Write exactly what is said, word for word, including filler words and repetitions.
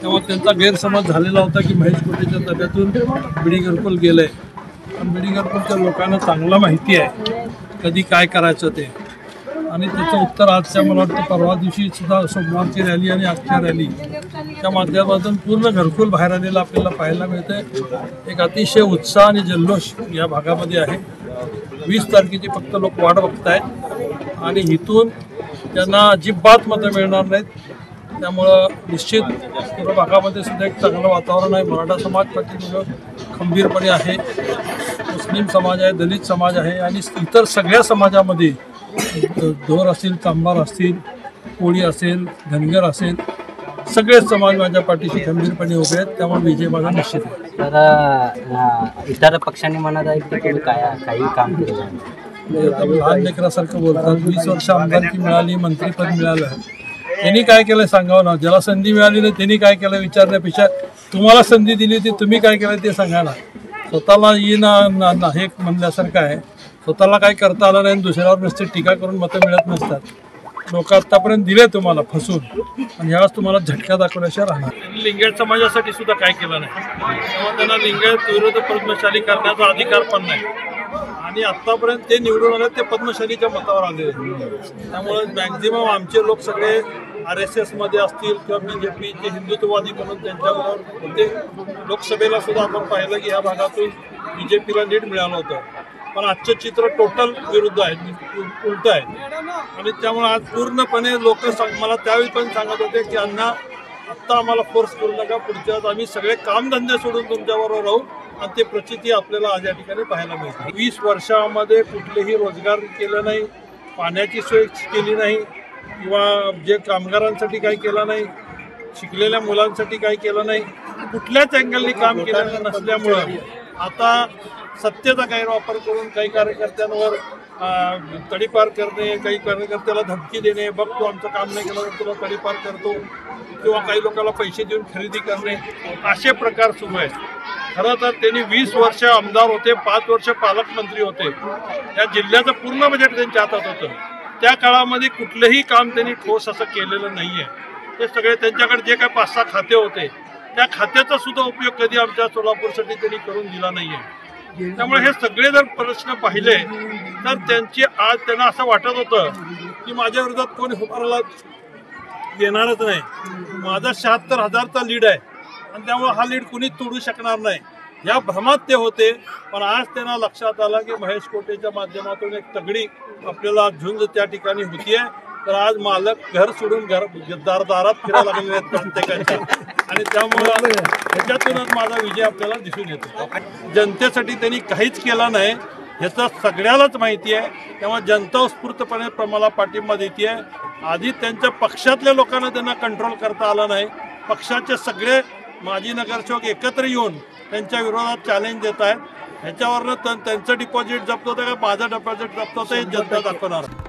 तेव्हा त्यांचा गैरसमज झालेला होता की महेश कोटेच्या ताब्यातून बीडी घरकुल गेलंय. पण बीडी घरकुलच्या लोकांना चांगलं माहिती आहे कधी काय करायचं ते, आणि त्याचं उत्तर आजच्या मला वाटतं परवा दिवशी सुद्धा सोमवारची रॅली आणि आजच्या रॅलीच्या माध्यमातून पूर्ण घरकुल बाहेर आलेला आपल्याला पाहायला मिळतंय. एक अतिशय उत्साह आणि जल्लोष या भागामध्ये आहे. वीस तारखेची फक्त लोक वाट बघतायत आणि इथून त्यांना अजिबात मतं मिळणार नाहीत. त्यामुळं निश्चित पूर्व भागामध्ये सुद्धा एक चांगलं वातावरण आहे. मराठा समाज पाठीमागं खंबीरपणे आहे, मुस्लिम समाज आहे, दलित समाज आहे आणि इतर सगळ्या समाजामध्ये धोर असतील, चांभार असतील, कोळी असेल, धनगर असेल, सगळे समाज माझ्या पाठीशी खंबीरपणे उभे आहेत. त्यामुळे विजय माझा निश्चित आहे. तर इतर पक्षांनी म्हणत आहेत की तुम्ही काय काही काम केलं, लहान लेकरासारखं बोलतात. वीस वर्ष आमदारकी मिळाली, मंत्रीपद मिळालं, त्यांनी काय केलं सांगावं ना. ज्याला संधी मिळाली नाही त्यांनी काय केलं विचारण्यापेक्षा तुम्हाला संधी दिली होती तुम्ही काय केलं ते सांगा ना. स्वतःला ये ना ना हे म्हणल्यासारखं आहे. स्वतःला काय करता आलं नाही, दुसऱ्यावर नुसते टीका करून मतं मिळत नसतात. लोक आत्तापर्यंत दिले तुम्हाला फसून, आणि ह्यावेळेस तुम्हाला झटका दाखवल्याशिवाय राहणार. त्यांनी लिंगायत समाजासाठी सुद्धा काय केलं नाही, तेव्हा त्यांना लिंगायत विरुद्ध पद्मशाली करण्याचा अधिकार पण नाही. आणि आत्तापर्यंत ते निवडून आले ते पद्मशालीच्या मतावर आले. त्यामुळे मॅक्झिमम आमचे लोक सगळे आर एस एसमध्ये असतील किंवा बी जे पीचे हिंदुत्ववादी म्हणून त्यांच्याबरोबर होते. लोकसभेला सुद्धा आपण पाहिलं की ह्या भागातून बी जे पीला लीड मिळालं होतं. पण आजचं चित्र टोटल विरुद्ध आहे, उलटं आहे. आणि त्यामुळे आज पूर्णपणे लोक मला त्यावेळी पण सांगत होते की अण्णा आत्ता आम्हाला फोर्स करू नका, पुढच्या आम्ही सगळे कामधंदे सोडून तुमच्याबरोबर राहू. आणि ते प्रचिती आपल्याला आज या ठिकाणी पाहायला मिळते. वीस वर्षामध्ये कुठलेही रोजगार केलं नाही, पाण्याची सोय केली नाही, किंवा जे कामगारांसाठी काही केलं नाही, शिकलेल्या मुलांसाठी काही केलं नाही, कुठल्याच अँगलनी काम केलेलं नसल्यामुळं आता सत्तेचा गैरवापर करून काही कार्यकर्त्यांवर तडीपार करणे, काही कार्यकर्त्याला धमकी देणे, बघ तू आमचं काम नाही केलं तर तुला तडीपार करतो, किंवा काही लोकांना पैसे देऊन खरेदी करणे, असे प्रकार सुरू आहेत. खरं तर त्यांनी वीस वर्ष आमदार होते, पाच वर्ष पालकमंत्री होते. या जिल्ह्याचं पूर्ण बजेट त्यांच्या हातात होतं. त्या काळामध्ये कुठलंही काम त्यांनी ठोस असं केलेलं नाही आहे. ते सगळे त्यांच्याकडे जे काही पाच सहा खाते होते त्या खात्याचा सुद्धा उपयोग कधी आमच्या सोलापूरसाठी त्यांनी करून दिला नाही आहे. त्यामुळे हे सगळे जर प्रश्न पाहिले तर त्यांची आज त्यांना असं वाटत होतं की माझ्या विरोधात कोणी उभारायला येणारच नाही. माझा शहात्तर हजारचा लीड आहे आणि त्यामुळे हा लीड कुणीच तोडू शकणार नाही या भ्रमात ते होते. पण आज त्यांना लक्षात आलं की महेश कोटेच्या माध्यमातून एक तगडी आपल्याला झुंज त्या ठिकाणी होतीये. तर आज मालक घर सोडून घर दार दारात फिरायला लागलेले आहेत प्रत्येकाच्या, आणि त्यामुळे त्याच्यातूनच माझा विजय आपल्याला दिसून येतो. जनतेसाठी त्यांनी काहीच केलं नाही ह्याचं सगळ्यालाच माहिती आहे. तेव्हा जनता उत्स्फूर्तपणे मला पाठिंबा देते आहे. आधी त्यांच्या पक्षातल्या लोकांना त्यांना कंट्रोल करता आलं नाही. पक्षाचे सगळे माजी नगरसेवक एकत्र येऊन त्यांच्या विरोधात चॅलेंज देत आहेत. ह्याच्यावरनं त्यांचं डिपॉझिट जप्त होतं का माझं डिपॉझिट जप्त होतं हे जनता दाखवणार.